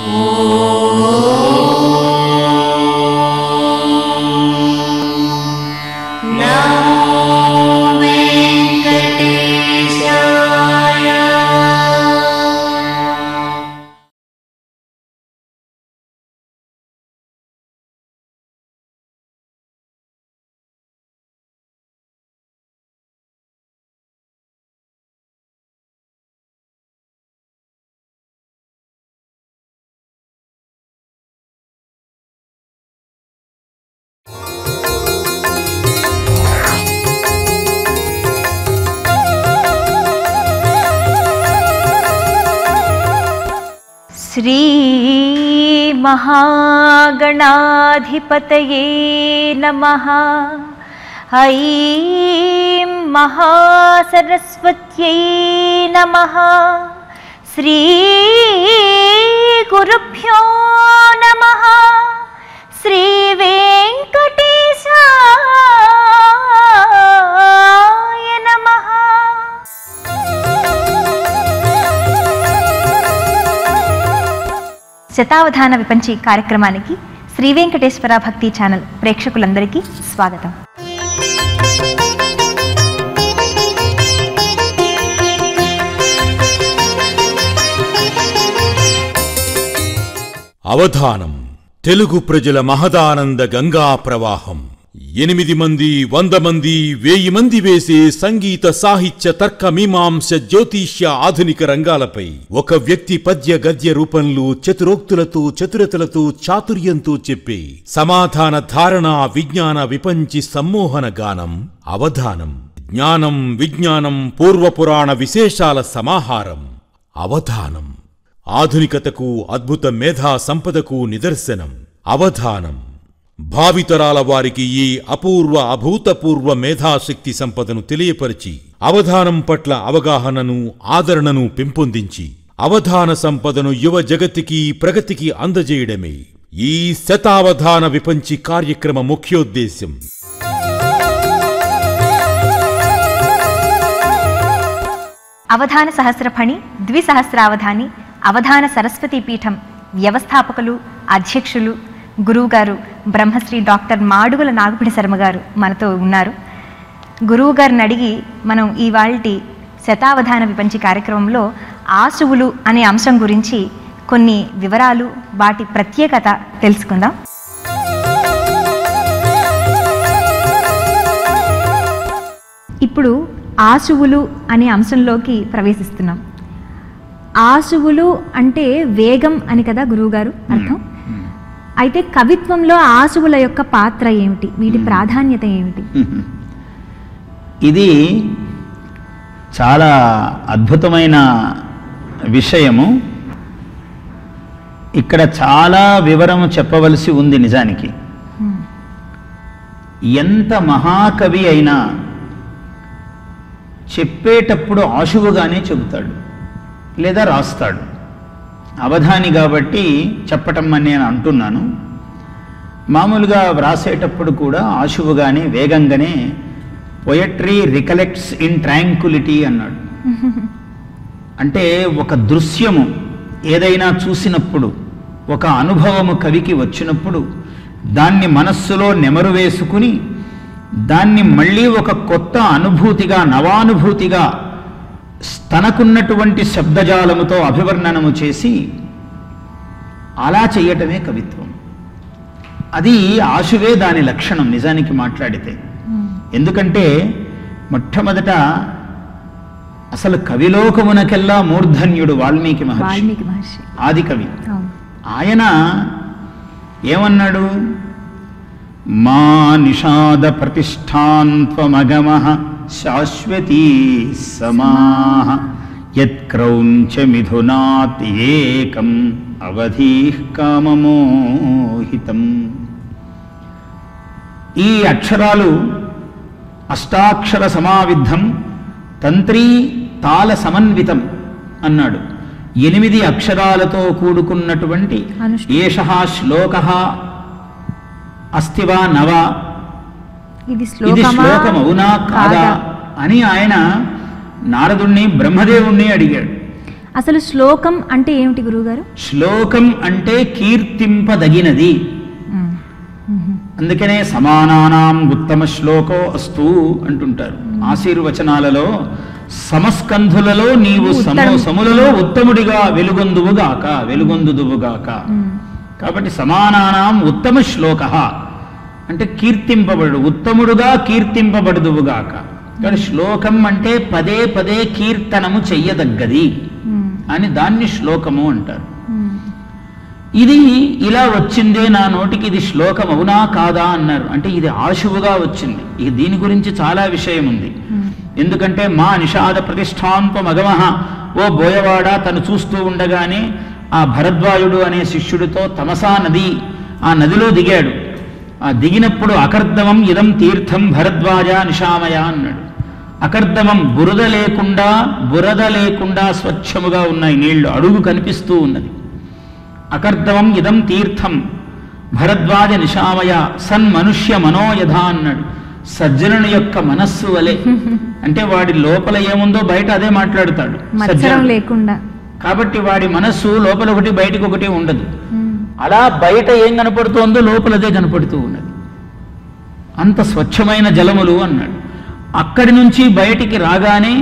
श्री महागणाधिपतये नमः। ऐं महासरस्वत्यै नमः। श्री गुरुभ्यो नमः। श्री वेंकटेशाय नमः। శతావధాన విపంచి కార్యక్రమానికి శ్రీ వెంకటేశ్వర భక్తి ఛానల్ ప్రేక్షకులందరికీ స్వాగతం. అవధానం తెలుగు ప్రజల మహదానంద గంగా ప్రవాహం. 8 మంది 100 మంది 1000 మంది వేసే సంగీత సాహిత్య తర్క మీమాంస జ్యోతిష్య ఆధునిక రంగాలపై ఒక వ్యక్తి పద్య గద్య రూపంలో చతురోక్తులతో చతురతలతో చాతుర్యంతో చెప్పే సమాధాన ధారణ విజ్ఞాన విపంచి సమ్మోహన గానం అవధానం. జ్ఞానం విజ్ఞానం పూర్వపురాణ విశేషాల సమాహారం అవధానం. ఆధునికతకు అద్భుత మేధా సంపదకు నిదర్శనం అవధానం. భావితరాల వారికి ఈ అపూర్వ అభూతపూర్వ మేధాశక్తి సంపదను తెలియపరిచి అవధానం పట్ల అవగాహనను ఆదరణను పెంపొందించి అవధాన సంపదను యువ జగతికి ప్రగతికి అందజేయడమే ఈ శతావధాన విపంచి కార్యక్రమ ముఖ్యోద్దేశ్యం. అవధాన సహస్రఫణి ద్విసహస్రావధాని అవధాన సరస్వతి పీఠం వ్యవస్థాపకులు అధ్యక్షులు గురువుగారు బ్రహ్మశ్రీ డాక్టర్ మాడుగుల నాగపిడి శర్మ గారు మనతో ఉన్నారు. గురువు గారిని అడిగి మనం ఇవాల్టి శతావధాన విపంచి కార్యక్రమంలో ఆశువులు అనే అంశం గురించి కొన్ని వివరాలు వాటి ప్రత్యేకత తెలుసుకుందాం. ఇప్పుడు ఆశువులు అనే అంశంలోకి ప్రవేశిస్తున్నాం. ఆశువులు అంటే వేగం అని కదా గురువుగారు అర్థం. అయితే కవిత్వంలో ఆశువుల యొక్క పాత్ర ఏమిటి, వీటి ప్రాధాన్యత ఏమిటి? ఇది చాలా అద్భుతమైన విషయము. ఇక్కడ చాలా వివరము చెప్పవలసి ఉంది. నిజానికి ఎంత మహాకవి అయినా చెప్పేటప్పుడు ఆశువుగానే చెబుతాడు లేదా రాస్తాడు. అవధాని కాబట్టి చెప్పటం అని నేను అంటున్నాను. మామూలుగా వ్రాసేటప్పుడు కూడా ఆశువుగానే వేగంగానే పొయట్రీ రికలెక్ట్స్ ఇన్ ట్రాంక్యులిటీ అన్నాడు. అంటే ఒక దృశ్యము ఏదైనా చూసినప్పుడు ఒక అనుభవము కవికి వచ్చినప్పుడు దాన్ని మనస్సులో నెమరు వేసుకుని దాన్ని మళ్ళీ ఒక కొత్త అనుభూతిగా నవానుభూతిగా తనకున్నటువంటి శబ్దజాలముతో అభివర్ణనము చేసి అలా చేయటమే కవిత్వం. అది ఆశువే దాని లక్షణం నిజానికి మాట్లాడితే. ఎందుకంటే మొట్టమొదట అసలు కవిలోకమునకెల్లా మూర్ధన్యుడు వాల్మీకి మహర్షి, ఆది కవి. ఆయన ఏమన్నాడు? మా నిషాద ప్రతిష్టాన్త్వమగమః శాశ్వతీ సమాః యత్క్రౌంచ మిథునాత్ ఏకం అవధీః కామమోహితం. ఈ అక్షరాలు అష్టాక్షర సమావిద్ధం తంత్రీ తాళ సమన్వితం అన్నాడు. 8 అక్షరాలతో కూడుకున్నటువంటి ఏషః శ్లోకః అస్తివా నవా, ఇది శ్లోకం అవునా కాదా అని ఆయన నారదుణ్ణి బ్రహ్మదేవుణ్ణి అడిగాడు. అసలు శ్లోకం అంటే ఏమిటి గురువుగారు? శ్లోకం అంటే కీర్తింపదగినది. అందుకనే సమానానాం ఉత్తమ శ్లోకో అస్తు అంటుంటారు ఆశీర్వచనాలలో. సమస్కంధులలో నీవు సములలో ఉత్తముడిగా వెలుగొందుదువుగాక. కాబట్టి సమానానాం ఉత్తమ శ్లోక అంటే కీర్తింపబడు, ఉత్తముడుగా కీర్తింపబడుదువుగాక. కానీ శ్లోకం అంటే పదే పదే కీర్తనము చెయ్యదగ్గది అని దాన్ని శ్లోకము అంటారు. ఇది ఇలా వచ్చిందే నా నోటికి, ఇది శ్లోకం అవునా కాదా అన్నారు. అంటే ఇది ఆశువుగా వచ్చింది. దీని గురించి చాలా విషయం ఉంది. ఎందుకంటే మా నిషాద ప్రతిష్టాంపమగమః, ఓ బోయవాడ తను చూస్తూ ఉండగానే ఆ భరద్వాజుడు అనే శిష్యుడితో తమసా నది, ఆ నదిలో దిగాడు. ఆ దిగినప్పుడు అకర్దమం ఇదం తీర్థం భరద్వాజ నిశామయ అన్నాడు. అకర్దమం బురద లేకుండా స్వచ్ఛముగా ఉన్నాయి నీళ్లు, అడుగు కనిపిస్తూ ఉన్నది. అకర్దమం ఇదం తీర్థం భరద్వాజ నిశామయ సన్మనుష్య మనోయథ అన్నాడు. సజ్జనుని యొక్క మనస్సు వలె, అంటే వాడి లోపల ఏముందో బయట అదే మాట్లాడుతాడు లేకుండా. కాబట్టి వాడి మనస్సు లోపల ఒకటి బయటకు ఒకటి ఉండదు. అలా బయట ఏం కనపడుతోందో లోపల అదే కనపడుతూ ఉన్నది. అంత స్వచ్ఛమైన జలములు అన్నాడు. అక్కడి నుంచి బయటికి రాగానే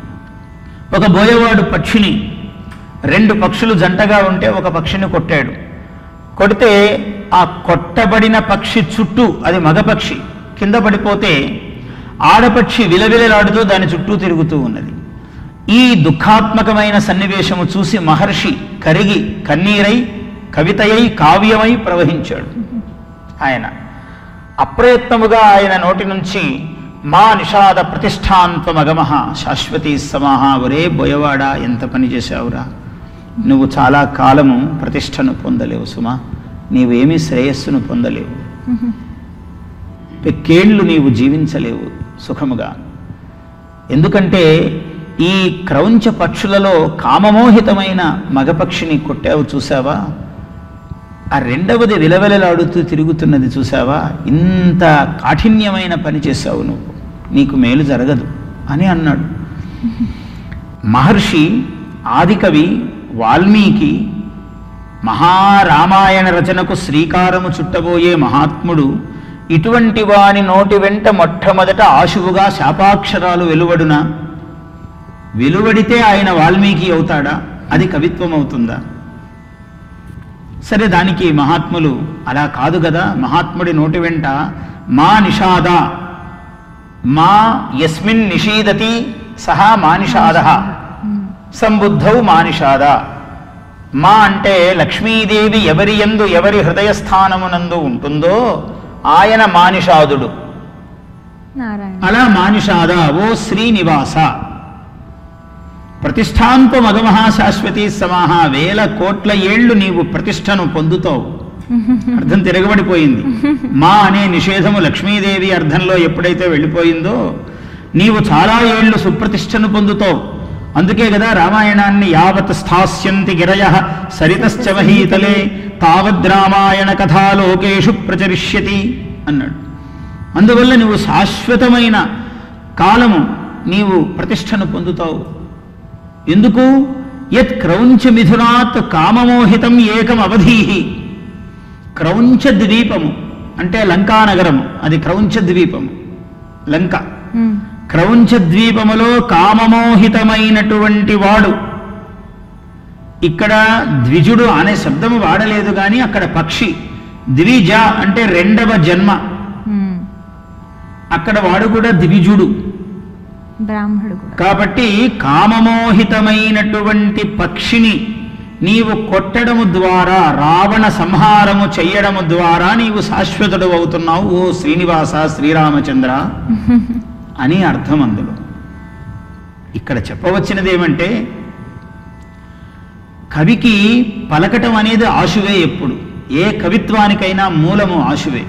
ఒక బోయవాడు పక్షిని, 2 పక్షులు జంటగా ఉంటే ఒక పక్షిని కొట్టాడు. కొడితే ఆ కొట్టబడిన పక్షి చుట్టూ, అది మగపక్షి, కింద పడిపోతే ఆడపక్షి విలవిలలాడుతూ దాని చుట్టూ తిరుగుతూ ఉన్నది. ఈ దుఃఖాత్మకమైన సన్నివేశము చూసి మహర్షి కరిగి కన్నీరై కవితయై కావ్యమై ప్రవహించాడు. ఆయన అప్రయత్నముగా ఆయన నోటి నుంచి మా నిషాద ప్రతిష్టాంత్వమగమః శాశ్వతీ సమాహ, ఒరే బోయవాడా ఎంత పని చేశావురా, నువ్వు చాలా కాలము ప్రతిష్టను పొందలేవు సుమా, నీవేమీ శ్రేయస్సును పొందలేవు, పెక్కేళ్లు నీవు జీవించలేవు సుఖముగా. ఎందుకంటే ఈ క్రౌంచ పక్షులలో కామమోహితమైన మగపక్షిని కొట్టావు చూసావా, ఆ రెండవది విలవెలలాడుతూ తిరుగుతున్నది చూసావా, ఇంత కాఠిన్యమైన పని చేశావు నువ్వు, నీకు మేలు జరగదు అని అన్నాడు. మహర్షి ఆదికవి వాల్మీకి మహారామాయణ రచనకు శ్రీకారము చుట్టబోయే మహాత్ముడు ఇటువంటి వాని నోటి వెంట మొట్టమొదట ఆశువుగా శాపాక్షరాలు వెలువడునా? వెలువడితే ఆయన వాల్మీకి అవుతాడా? అది కవిత్వం అవుతుందా? సరే, దానికి మహాత్ములు అలా కాదు కదా. మహాత్ముడి నోటి వెంట మా నిషాద, మా యస్మిన్ నిషీదతి సహా మా నిషాద సంబుద్ధౌ మా నిషాద. మా అంటే లక్ష్మీదేవి ఎవరి యందు, ఎవరి హృదయస్థానమునందు ఉంటుందో ఆయన మానిషాదుడు. అలా మానిషాద, ఓ శ్రీనివాస, ప్రతిష్టాంపమగమః శాశ్వతీ సమాహ, 1000 కోట్ల ఏళ్లు నీవు ప్రతిష్టను పొందుతావు. అర్థం తిరగబడిపోయింది. మా అనే నిషేధము లక్ష్మీదేవి అర్థంలో ఎప్పుడైతే వెళ్ళిపోయిందో నీవు చాలా ఏళ్లు సుప్రతిష్టను పొందుతావు. అందుకే కదా రామాయణాన్ని యావత్ స్థాస్యంతి గిరయః సరితశ్చ మహీతలే తావద్ రామాయణ కథాలోకేషు ప్రచరిష్యతి అన్నాడు. అందువల్ల నువ్వు శాశ్వతమైన కాలము నీవు ప్రతిష్టను పొందుతావు. ఎందుకు? యత్ క్రౌంచ మిథునాత్ కామమోహితం ఏకం అవధీహి. క్రౌంచ ద్వీపము అంటే లంకానగరము, అది క్రౌంచ ద్వీపము, లంక. క్రౌంచ ద్వీపములో కామమోహితమైనటువంటి వాడు, ఇక్కడ ద్విజుడు అనే శబ్దము వాడలేదు కానీ అక్కడ పక్షి ద్విజ అంటే 2వ జన్మ, అక్కడ వాడు కూడా ద్విజుడు, బ్రాహ్మణుడు. కాబట్టి కామమోహితమైనటువంటి పక్షిని నీవు కొట్టడము ద్వారా, రావణ సంహారము చెయ్యడము ద్వారా నీవు శాశ్వతుడు అవుతున్నావు ఓ శ్రీనివాస శ్రీరామచంద్ర అని అర్థం. అందులో ఇక్కడ చెప్పవచ్చినది ఏమంటే, కవికి పలకటం అనేది ఆశువే. ఎప్పుడు ఏ కవిత్వానికైనా మూలము ఆశువే.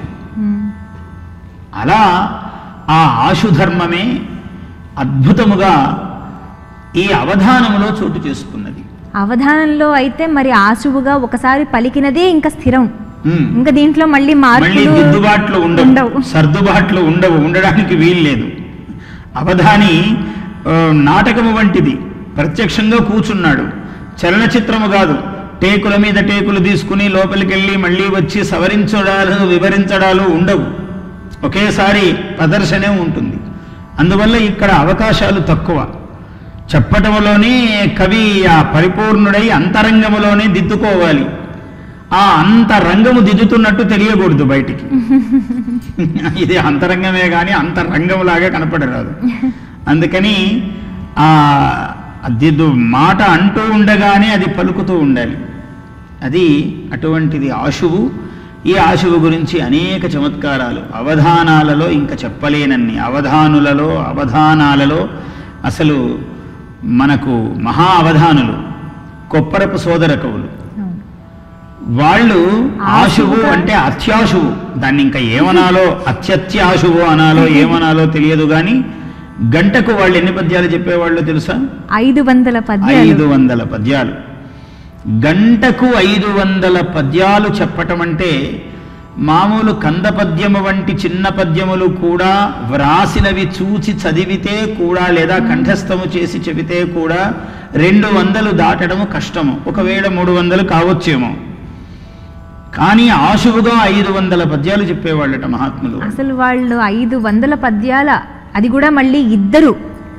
అలా ఆ ఆశుధర్మమే అద్భుతముగా ఈ అవధానములో చోటు చేసుకున్నది. అవధానంలో అయితే మరి ఆశువుగా ఒకసారి పలికినదే ఇంకా స్థిరం, ఇంకా దీంట్లో మళ్ళీ దిద్దుబాట్లు ఉండవు, సర్దుబాట్లు ఉండవు, ఉండడానికి వీల్లేదు. అవధాని నాటకము వంటిది, ప్రత్యక్షంగా కూర్చున్నాడు. చలనచిత్రము కాదు. టేకుల మీద టేకులు తీసుకుని లోపలికి వెళ్ళి మళ్ళీ వచ్చి సవరించడాలు వివరించడాలు ఉండవు, ఒకేసారి ప్రదర్శనే ఉంటుంది. అందువల్ల ఇక్కడ అవకాశాలు తక్కువ. చెప్పటంలోనే కవి ఆ పరిపూర్ణుడై అంతరంగములోనే దిద్దుకోవాలి. ఆ అంతరంగము దిద్దుతున్నట్టు తెలియకూడదు బయటికి. ఇది అంతరంగమే కానీ అంతరంగంలాగా కనపడరాదు. అందుకని ఆ దిద్దు మాట అంటూ ఉండగానే అది పలుకుతూ ఉండాలి. అది అటువంటిది ఆశువు. ఈ ఆశువు గురించి అనేక చమత్కారాలు అవధానాలలో ఇంకా చెప్పలేనన్ని, అవధానాలలో అసలు మనకు మహా అవధానులు కొప్పరపు సోదర కవులు. వాళ్ళు ఆశువు అంటే అత్యాశువు, దాన్ని ఇంకా ఏమనాలో అత్యత్యాశువు అనాలో ఏమనాలో తెలియదు కానీ గంటకు వాళ్ళు ఎన్ని పద్యాలు చెప్పేవాళ్ళు తెలుసా? 500 పద్యాలు. గంటకు 500 పద్యాలు చెప్పటం అంటే మామూలు కంద పద్యము వంటి చిన్న పద్యములు కూడా వ్రాసినవి చూచి చదివితే కూడా లేదా కంఠస్థము చేసి చెబితే కూడా 200 దాటడము కష్టము. ఒకవేళ 300 కావచ్చేమో. కానీ ఆశువుగా 500 పద్యాలు చెప్పేవాళ్ళట మహాత్ములు. అసలు వాళ్ళు 500 పద్యాల, అది కూడా మళ్ళీ ఇద్దరు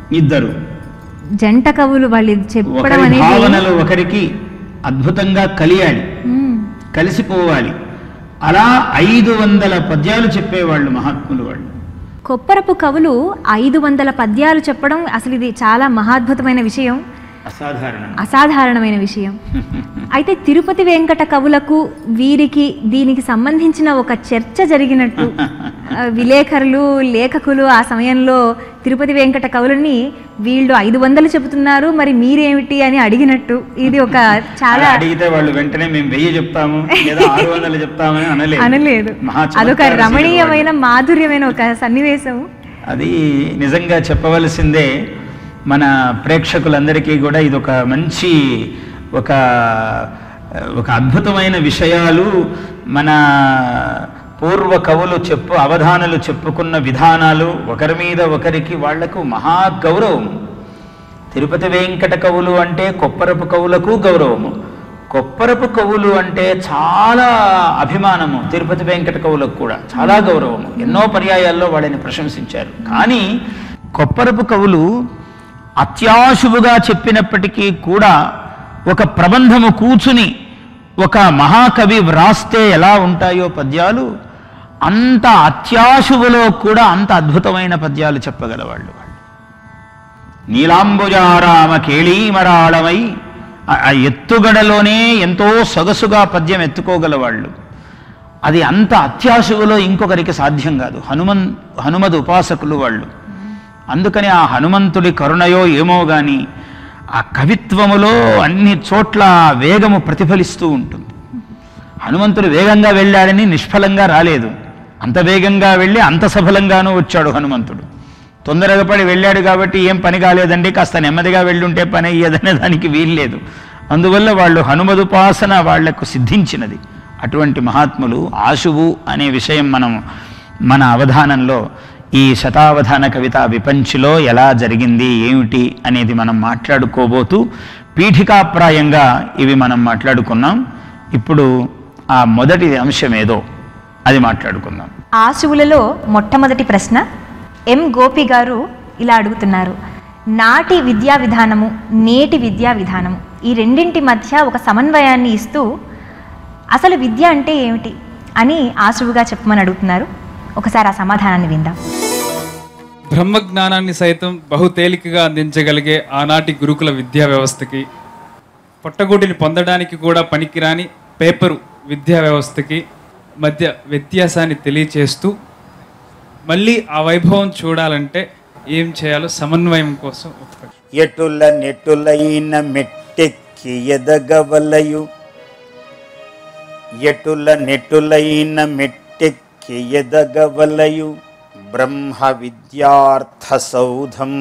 జంట కవులు వాళ్ళు చెప్పడం అనేది భావనలు ఒకరికి అద్భుతంగా కలియాలి, కలిసిపోవాలి. అలా 500 పద్యాలు చెప్పేవాళ్ళు మహాత్ములు వాళ్ళు. కొప్పరపు కవులు 500 పద్యాలు చెప్పడం అసలు ఇది చాలా మహాద్భుతమైన విషయం, అసాధారణమైన విషయం. అయితే తిరుపతి వెంకట కవులకు వీరికి దీనికి సంబంధించిన ఒక చర్చ జరిగినట్టు విలేకరులు లేఖకులు ఆ సమయంలో తిరుపతి వెంకట కవులని వీళ్ళు 500 చెబుతున్నారు మరి మీరేమిటి అని అడిగినట్టు, ఇది ఒక చాలా అడిగితే వాళ్ళు వెంటనే మేము 1000 చెప్తాము లేదా 600 చెప్తామని అనలేదు. అదొక రమణీయమైన మాధుర్యమైన ఒక సన్నివేశం. అది నిజంగా చెప్పవలసిందే. మన ప్రేక్షకులందరికీ కూడా ఇది ఒక మంచి ఒక అద్భుతమైన విషయాలు. మన పూర్వ కవులు అవధానులు చెప్పుకున్న విధానాలు ఒకరి మీద ఒకరికి వాళ్లకు మహా గౌరవం. తిరుపతి వెంకట కవులు అంటే కొప్పరపు కవులకు గౌరవము, కొప్పరపు కవులు అంటే చాలా అభిమానము. తిరుపతి వెంకట కవులకు కూడా చాలా గౌరవము. ఎన్నో పర్యాయాల్లో వాళ్ళని ప్రశంసించారు. కానీ కొప్పరపు కవులు అత్యాశువుగా చెప్పినప్పటికీ కూడా ఒక ప్రబంధము కూర్చుని ఒక మహాకవి వ్రాస్తే ఎలా ఉంటాయో పద్యాలు, అంత అత్యాశువులో కూడా అంత అద్భుతమైన పద్యాలు చెప్పగలవాళ్ళు. నీలాంబుజారామ కేళీమరాళమై ఆ ఎత్తుగడలోనే ఎంతో సొగసుగా పద్యం ఎత్తుకోగలవాళ్ళు. అది అంత అత్యాశువులో ఇంకొకరికి సాధ్యం కాదు. హనుమద్ ఉపాసకులు వాళ్ళు. అందుకని ఆ హనుమంతుడి కరుణయో ఏమో గాని ఆ కవిత్వములో అన్ని చోట్ల వేగము ప్రతిఫలిస్తూ ఉంటుంది. హనుమంతుడు వేగంగా వెళ్ళాడని నిష్ఫలంగా రాలేదు, అంత వేగంగా వెళ్ళి అంత సఫలంగానూ వచ్చాడు హనుమంతుడు. తొందరగా పడి వెళ్ళాడు కాబట్టి ఏం పని కాలేదండి, కాస్త నెమ్మదిగా వెళ్ళుంటే పని అయ్యేదనే దానికి వీల్లేదు. అందువల్ల వాళ్ళు హనుమదుపాసన వాళ్లకు సిద్ధించినది. అటువంటి మహాత్ములు ఆశువు అనే విషయం మన అవధానంలో ఈ శతావధాన కవితా విపంచిలో ఎలా జరిగింది ఏమిటి అనేది మనం మాట్లాడుకోబోతూ పీఠికాప్రాయంగా ఇవి మనం మాట్లాడుకున్నాం. ఇప్పుడు ఆ మొదటి అంశం ఏదో అది మాట్లాడుకుందాం. ఆశువులలో మొట్టమొదటి ప్రశ్న ఎం గోపి గారు ఇలా అడుగుతున్నారు. నాటి విద్యా విధానము నేటి విద్యా విధానము ఈ రెండింటి మధ్య ఒక సమన్వయాన్ని ఇస్తూ అసలు విద్య అంటే ఏమిటి అని ఆశువుగా చెప్పమని అడుగుతున్నారు. ఒకసారి ఆ సమాధానాన్ని విందాం. బ్రహ్మజ్ఞానాన్ని సైతం బహు తేలికగా అందించగలిగే ఆనాటి గురుకుల విద్యా వ్యవస్థకి, పొట్టగొడ్డిని పొందడానికి కూడా పనికిరాని పేపరు విద్యా వ్యవస్థకి మధ్య వ్యత్యాసాన్ని తెలియచేస్తూ మళ్ళీ ఆ వైభవం చూడాలంటే ఏం చేయాలో సమన్వయం కోసం ఎటుల నెటులైన మెట్టెక్కి ఎదగవలయు, ఎటుల నెటులైన మెట్టెక్కి ఎదగవలయు బ్రహ్మ విద్యార్థ సౌధం,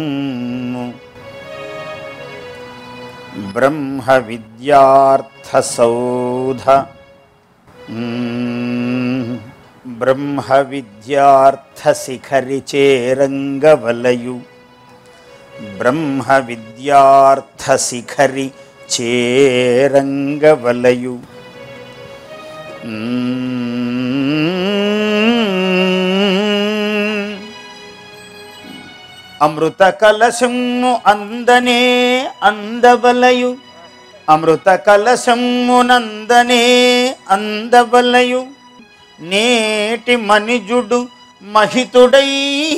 బ్రహ్మ విద్యార్థ సౌధ, బ్రహ్మ విద్యార్థ శిఖరి చేరంగవలయు, బ్రహ్మ విద్యార్థ శిఖరి చేరంగవలయు. అమృత కలశము అందనే అందవలయు. అమృత కలశమునందనే అందవలయు. నేటి మనిజుడు మహితుడై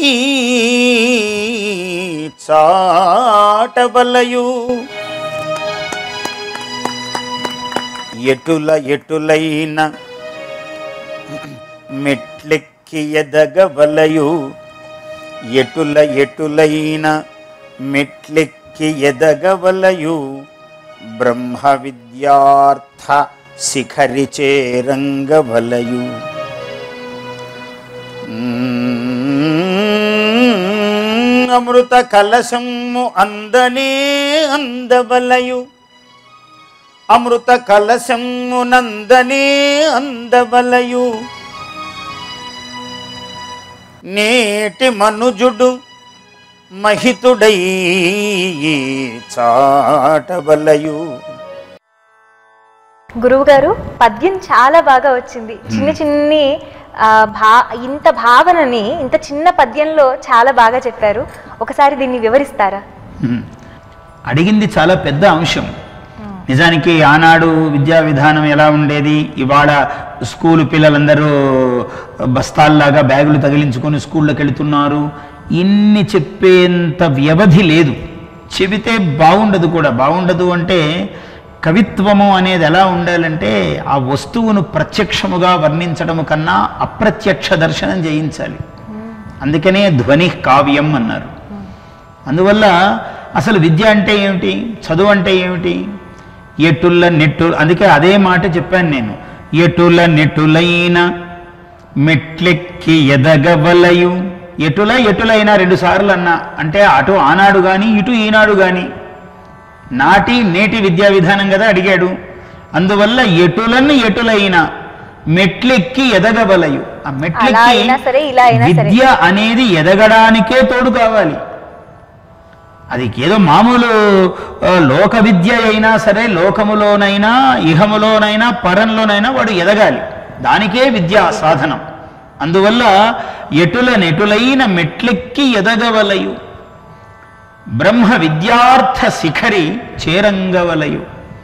చాటవలయు. ఎటులైన మెట్లెక్కి ఎదగవలయు. ఎటులైన మెట్లెక్కి ఎదగవలయు. బ్రహ్మ విద్యార్థ శిఖరి చేరంగవలయు. అమృత కలశము అందనే అందవలయు. అమృత కలశమునందనే అందవలయు. నేటి మనుజుడు మహితుడై చాటవలయు. గురువుగారు పద్యం చాలా బాగా వచ్చింది. చిన్ని ఇంత భావనని ఇంత చిన్న పద్యంలో చాలా బాగా చెప్పారు. ఒకసారి దీన్ని వివరిస్తారా? అడిగింది చాలా పెద్ద అంశం. నిజానికి ఆనాడు విద్యా విధానం ఎలా ఉండేది, ఇవాళ స్కూలు పిల్లలందరూ బస్తాల్లాగా బ్యాగులు తగిలించుకొని స్కూళ్ళకి వెళుతున్నారు. ఇన్ని చెప్పేంత వ్యవధి లేదు. చెబితే బాగుండదు కూడా. బాగుండదు అంటే కవిత్వము అనేది ఎలా ఉండాలంటే ఆ వస్తువును ప్రత్యక్షముగా వర్ణించడము కన్నా అప్రత్యక్ష దర్శనం చేయించాలి. అందుకనే ధ్వని కావ్యం అన్నారు. అందువల్ల అసలు విద్య అంటే ఏమిటి, చదువు అంటే ఏమిటి? ఎటుల నెట్టు, అందుకే అదే మాట చెప్పాను నేను. ఎటుల నెటులైన మెట్లెక్కి ఎదగవలయు. ఎటులైనా 2 సార్లు అన్నా అంటే అటు ఆనాడు కానీ ఇటు ఈనాడు కానీ నాటి నేటి విద్యా విధానం కదా అడిగాడు. అందువల్ల ఎటులైన మెట్లెక్కి ఎదగవలయు. ఆ మెట్లెక్కి విద్య అనేది ఎదగడానికే తోడు కావాలి. అది ఏదో మామూలు లోక విద్య అయినా సరే, లోకములోనైనా ఇహములోనైనా పరంలోనైనా వాడు ఎదగాలి. దానికే విద్యా సాధనం. అందువల్ల ఎటులైన మెట్లెక్కి ఎదగవలయు. బ్రహ్మ విద్యార్థ శిఖరి చేరంగవలయు.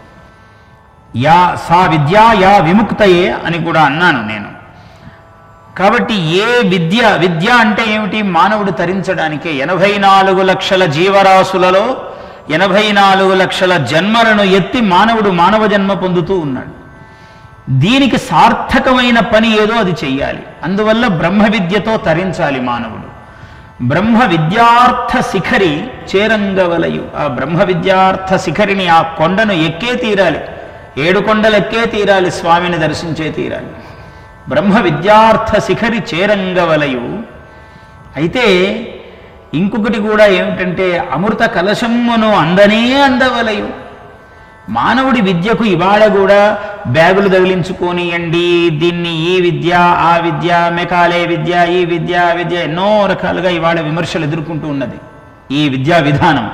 సా విద్యా యా విముక్తయే అని కూడా అన్నాను నేను. కాబట్టి ఏ విద్య అంటే ఏమిటి? మానవుడు తరించడానికే. 84 లక్షల జీవరాశులలో 84 లక్షల జన్మలను ఎత్తి మానవుడు మానవ జన్మ పొందుతూ ఉన్నాడు. దీనికి సార్థకమైన పని ఏదో అది చెయ్యాలి. అందువల్ల బ్రహ్మ విద్యతో తరించాలి మానవుడు. బ్రహ్మ విద్యార్థ శిఖరి చేరంగవలయు. ఆ బ్రహ్మ విద్యార్థ శిఖరిని, ఆ కొండను ఎక్కే తీరాలి. 7 కొండలు ఎక్కే తీరాలి, స్వామిని దర్శించే తీరాలి. బ్రహ్మ విద్యార్థ శిఖరి చేరంగవలయు. అయితే ఇంకొకటి కూడా ఏమిటంటే అమృత కలశమును అందనే అందవలయు. మానవుడి విద్యకు ఇవాళ కూడా బ్యాగులు తగిలించుకోనియండి, దీన్ని ఈ విద్య ఆ విద్య, మెకాలే విద్య, ఈ విద్య ఆ విద్య, ఎన్నో రకాలుగా ఇవాళ విమర్శలు ఎదుర్కొంటూ ఉన్నది ఈ విద్యా విధానం.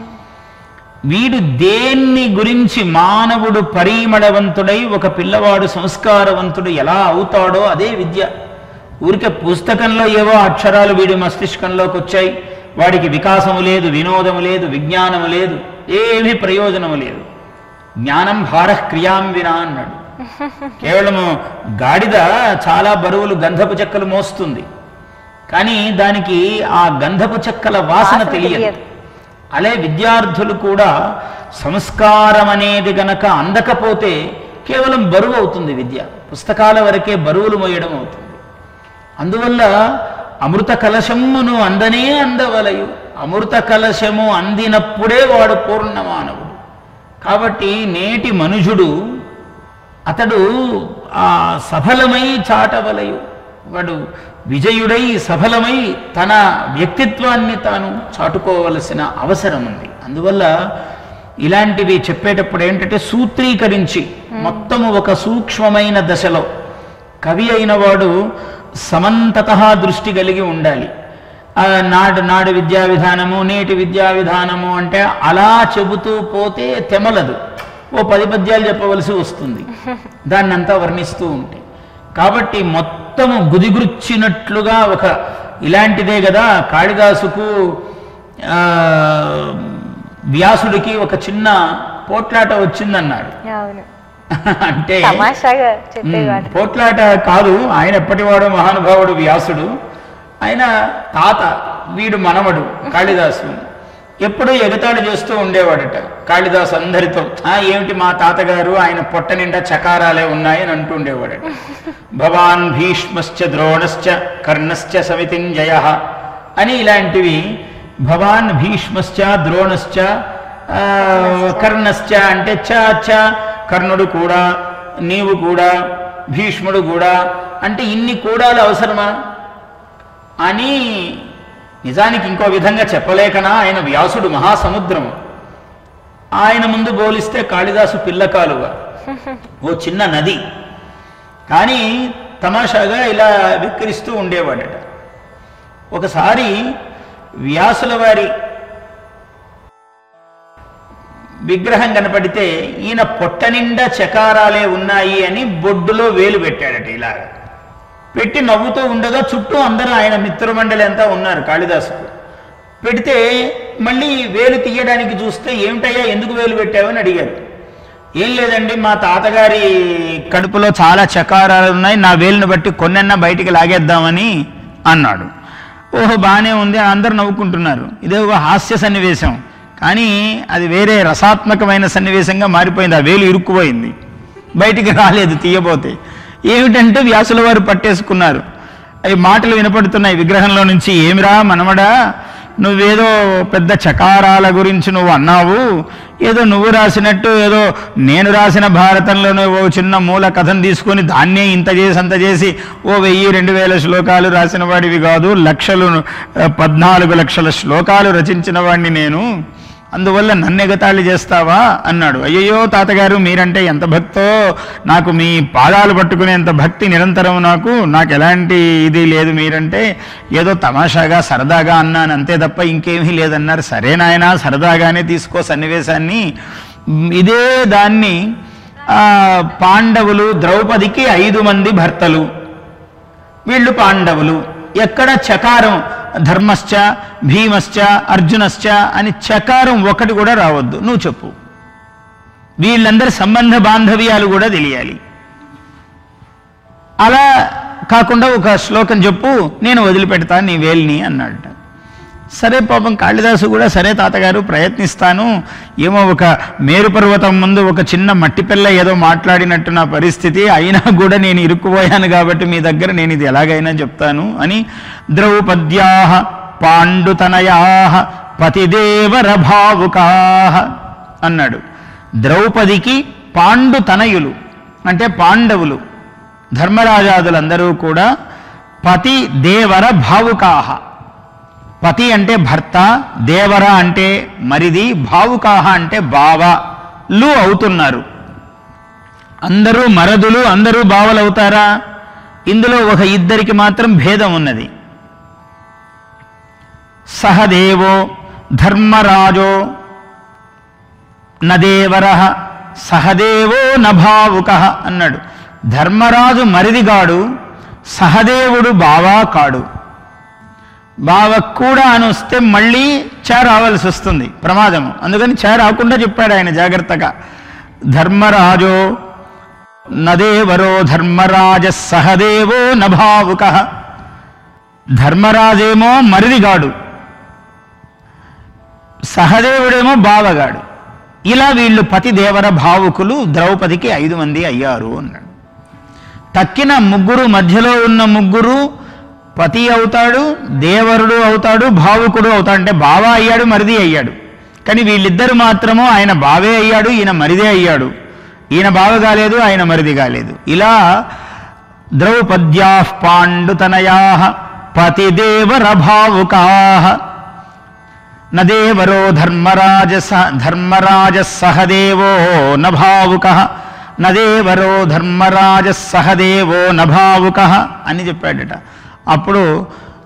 వీడు దేన్ని గురించి మానవుడు పరిమళవంతుడై ఒక పిల్లవాడు సంస్కారవంతుడు ఎలా అవుతాడో అదే విద్య. ఊరికే పుస్తకంలో ఏవో అక్షరాలు వీడి మస్తిష్కంలోకి వచ్చాయి, వాడికి వికాసము లేదు, వినోదము లేదు, విజ్ఞానము లేదు, ఏమీ ప్రయోజనము లేదు. జ్ఞానం భారః క్రియాం వినా అన్నాడు. కేవలము గాడిద చాలా బరువులు గంధపు చెక్కలు మోస్తుంది, కానీ దానికి ఆ గంధపు చెక్కల వాసన తెలియదు. అలే విద్యార్థులు కూడా సంస్కారం అనేది గనక అందకపోతే కేవలం బరువు అవుతుంది విద్య. పుస్తకాల వరకే బరువులు మోయడం అవుతుంది. అందువల్ల అమృత కలశమును అందనే అందవలయు. అమృత కలశము అందినప్పుడే వాడు పూర్ణ మానవుడు. కాబట్టి నేటి మనుషుడు అతడు ఆ సఫలమై చాటవలయు. వాడు విజయుడై సఫలమై తన వ్యక్తిత్వాన్ని తాను చాటుకోవలసిన అవసరం ఉంది. అందువల్ల ఇలాంటివి చెప్పేటప్పుడు ఏంటంటే సూత్రీకరించి మొత్తము ఒక సూక్ష్మమైన దశలో కవి అయిన వాడు సమంతత దృష్టి కలిగి ఉండాలి. నాడు విద్యా విధానము, నేటి విద్యా విధానము అంటే అలా చెబుతూ పోతే తెమలదు. ఓ 10 పద్యాలు చెప్పవలసి వస్తుంది దాన్నంతా వర్ణిస్తూ ఉంటే. కాబట్టి మొత్తము గుదిగుచ్చినట్లుగా ఒక ఇలాంటిదే కదా కాళిదాసుకు వ్యాసుడికి ఒక చిన్న పోట్లాట వచ్చిందన్నాడు. అంటే పోట్లాట కాదు, ఆయన ఎప్పటివాడు మహానుభావుడు వ్యాసుడు, ఆయన తాత, వీడు మనవడు కాళిదాసు. ఎప్పుడూ ఎగతాళి చేస్తూ ఉండేవాడట కాళిదాసు అందరితో. ఏమిటి మా తాతగారు, ఆయన పొట్ట నిండా చకారాలే ఉన్నాయని అంటూ ఉండేవాడట. భవాన్ భీష్మశ్చ ద్రోణశ్చ కర్ణశ్చ సమితింజయ అని ఇలాంటివి. భవాన్ భీష్మశ్చ ద్రోణశ్చ కర్ణశ్చ అంటే చ కర్ణుడు కూడా, నీవు కూడా, భీష్ముడు కూడా అంటే ఇన్ని కూడాలు అవసరమా అని నిజానికి ఇంకో విధంగా చెప్పలేకనా ఆయన వ్యాసుడు మహాసముద్రము. ఆయన ముందు పోలిస్తే కాళిదాసు పిల్లకాలువ, ఓ చిన్న నది. కానీ తమాషాగా ఇలా విక్రిస్తూ ఉండేవాడట. ఒకసారి వ్యాసుల వారి విగ్రహం కనపడితే ఈయన పొట్ట నిండా చకారాలే ఉన్నాయి అని బొడ్డులో వేలు పెట్టాడట. ఇలా పెట్టి నవ్వుతూ ఉండగా చుట్టూ అందరూ ఆయన మిత్రమండలి అంతా ఉన్నారు కాళిదాసుకు. పెడితే మళ్ళీ వేలు తీయడానికి చూస్తే ఏమిటయ్యా ఎందుకు వేలు పెట్టావని అడిగారు. ఏం లేదండి, మా తాతగారి కడుపులో చాలా చకారాలు ఉన్నాయి, నా వేలును బట్టి కొన్నన్నా బయటికి లాగేద్దామని అన్నాడు. ఓహో బాగానే ఉంది, అందరూ నవ్వుకుంటున్నారు. ఇదే ఒక హాస్య సన్నివేశం, కానీ అది వేరే రసాత్మకమైన సన్నివేశంగా మారిపోయింది. ఆ వేలు ఇరుక్కుపోయింది, బయటికి రాలేదు తీయబోతే. ఏమిటంటే వ్యాసుల వారు పట్టేసుకున్నారు. అవి మాటలు వినపడుతున్నాయి విగ్రహంలో నుంచి. ఏమిరా మనమడా, నువ్వేదో పెద్ద చకారాల గురించి నువ్వు అన్నావు, ఏదో నువ్వు రాసినట్టు ఏదో నేను రాసిన భారతంలోనే ఓ చిన్న మూల కథను తీసుకొని దాన్నే ఇంత చేసి అంత చేసి ఓ 1000-2000 శ్లోకాలు రాసిన వాడివి కాదు, 14 లక్షల శ్లోకాలు రచించిన వాడిని నేను, అందువల్ల నన్ను ఎగతాళి చేస్తావా అన్నాడు. అయ్యయ్యో తాతగారు, మీరంటే ఎంత భక్తో, నాకు మీ పాదాలు పట్టుకునేంత భక్తి నిరంతరం, నాకు ఎలాంటి ఇది లేదు, మీరంటే ఏదో తమాషాగా సరదాగా అన్నాను అంతే తప్ప ఇంకేమీ లేదన్నారు. సరే నాయనా, సరదాగానే తీసుకో సన్నివేశాన్ని. ఇదే దాన్ని పాండవులు, ద్రౌపదికి 5 మంది భర్తలు, వీళ్ళు పాండవులు. ఎక్కడ చకారం ధర్మశ్చ భీమశ్చ అర్జునశ్చ అని చకారం ఒకటి కూడా రావద్దు, నువ్వు చెప్పు. వీళ్ళందరి సంబంధ బాంధవ్యాలు కూడా తెలియాలి. అలా కాకుండా ఒక శ్లోకం చెప్పు, నేను వదిలిపెడతాను నీ వేల్ని అన్నాడట. సరే పాపం కాళిదాసు కూడా సరే తాతగారు ప్రయత్నిస్తాను, ఏమో ఒక మేరు పర్వతం ముందు ఒక చిన్న మట్టి పిల్ల ఏదో మాట్లాడినట్టు నా పరిస్థితి, అయినా కూడా నేను ఇరుక్కుపోయాను కాబట్టి మీ దగ్గర నేను ఇది ఎలాగైనా చెప్తాను అని ద్రౌపద్యాః పాండుతనయాః పతిదేవర భావుకాః అన్నాడు. ద్రౌపదికి పాండుతనయులు అంటే పాండవులు, ధర్మరాజాదులందరూ కూడా పతి దేవర భావుకాః. పతి అంటే భర్త, దేవర అంటే మరిది, భావుకాహ అంటే బావలు అవుతున్నారు. అందరూ మరదులు, అందరూ బావలు అవుతారా? ఇందులో ఒక ఇద్దరికి మాత్రం భేదం ఉన్నది. సహదేవో ధర్మరాజో నదేవర సహదేవో నభావుక అన్నాడు. ధర్మరాజు మరిదిగాడు, సహదేవుడు బావా కాడు. బావ కూడా అని వస్తే మళ్ళీ రావాల్సి వస్తుంది, ప్రమాదము. అందుకని రాకుండా చెప్పాడు ఆయన జాగ్రత్తగా. ధర్మరాజో నదేవరో ధర్మరాజ సహదేవో నభావుక. ధర్మరాజేమో మరిదిగాడు, సహదేవుడేమో బావగాడు. ఇలా వీళ్ళు పతిదేవర భావుకులు ద్రౌపదికి 5 మంది అయ్యారు అన్నాడు. తక్కిన ముగ్గురు, మధ్యలో ఉన్న ముగ్గురు పతి అవుతాడు, దేవరుడు అవుతాడు, భావుకుడు అవుతాడు. అంటే బావ అయ్యాడు, మరిది అయ్యాడు. కానీ వీళ్ళిద్దరు మాత్రము ఆయన బావే అయ్యాడు, ఈయన మరిదే అయ్యాడు. ఈయన బావ కాలేదు, ఆయన మరిది కాలేదు. ఇలా ద్రౌపద్యాః పాండుతనయాః పతిదేవర భావుకాః నదేవరో ధర్మరాజ సహదేవో నభావుకః నదేవరో ధర్మరాజ సహదేవో నభావుకః అని చెప్పాడట. అప్పుడు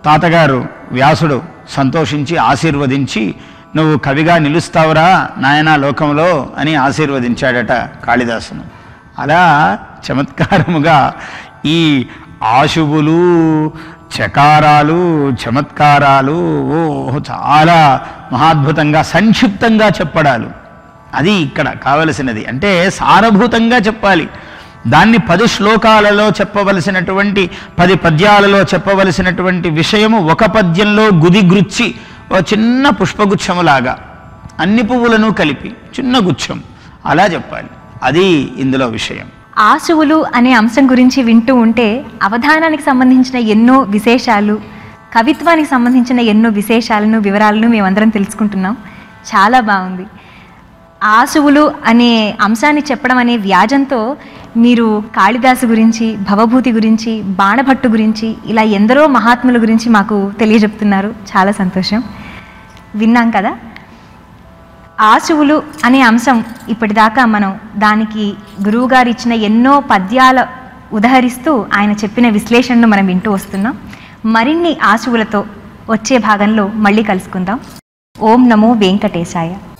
తాతగారు వ్యాసుడు సంతోషించి ఆశీర్వదించి, నువ్వు కవిగా నిలుస్తావురా నాయనా లోకంలో అని ఆశీర్వదించాడట కాళిదాసును. అలా చమత్కారముగా ఈ ఆశువులు, చకారాలు, చమత్కారాలు చాలా మహాద్భుతంగా సంక్షిప్తంగా చెప్పడాలు, అది ఇక్కడ కావలసినది. అంటే సారభూతంగా చెప్పాలి. దాన్ని 10 శ్లోకాలలో చెప్పవలసినటువంటి 10 పద్యాలలో చెప్పవలసినటువంటి విషయము ఒక పద్యంలో గుదిగృచ్చి ఓ చిన్న పుష్పగుచ్చములాగా అన్ని పువ్వులను కలిపి చిన్న గుచ్చం అలా చెప్పాలి. అది ఇందులో విషయం. ఆశువులు అనే అంశం గురించి వింటూ ఉంటే అవధానానికి సంబంధించిన ఎన్నో విశేషాలు, కవిత్వానికి సంబంధించిన ఎన్నో విశేషాలను, వివరాలను మేమందరం తెలుసుకుంటున్నాం. చాలా బాగుంది. ఆశువులు అనే అంశాన్ని చెప్పడం అనే వ్యాజంతో మీరు కాళిదాసు గురించి, భవభూతి గురించి, బాణభట్టు గురించి, ఇలా ఎందరో మహాత్ముల గురించి మాకు తెలియజెప్తున్నారు. చాలా సంతోషం. విన్నాం కదా. ఆశువులు అనే అంశం ఇప్పటిదాకా మనం దానికి గురువుగారు ఇచ్చిన ఎన్నో పద్యాల ఉదహరిస్తూ ఆయన చెప్పిన విశ్లేషణను మనం వింటూ వస్తున్నాం. మరిన్ని ఆశువులతో వచ్చే భాగంలో మళ్ళీ కలుసుకుందాం. ఓం నమో వెంకటేశాయ.